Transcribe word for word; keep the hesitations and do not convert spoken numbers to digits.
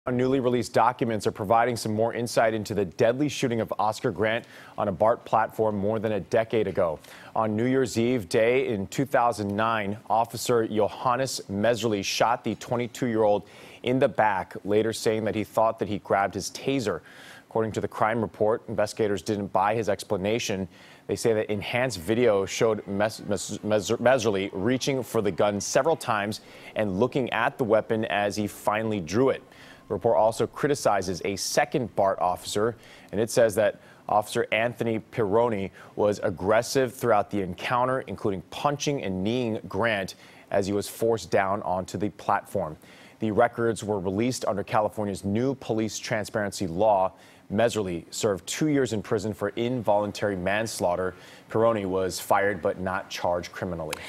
Newly released documents are providing some more insight into the deadly shooting of Oscar Grant on a BART platform more than a decade ago. On New Year's Eve day in two thousand nine, Officer Johannes Messerly shot the twenty-two-year-old in the back, later saying that he thought that he grabbed his taser. According to the crime report, investigators didn't buy his explanation. They say that enhanced video showed Mes Mes Messerly reaching for the gun several times and looking at the weapon as he finally drew it. The report also criticizes a second BART officer, and it says that Officer Anthony Pironi was aggressive throughout the encounter, including punching and kneeing Grant as he was forced down onto the platform. The records were released under California's new police transparency law. Messerly served two years in prison for involuntary manslaughter. Pironi was fired but not charged criminally.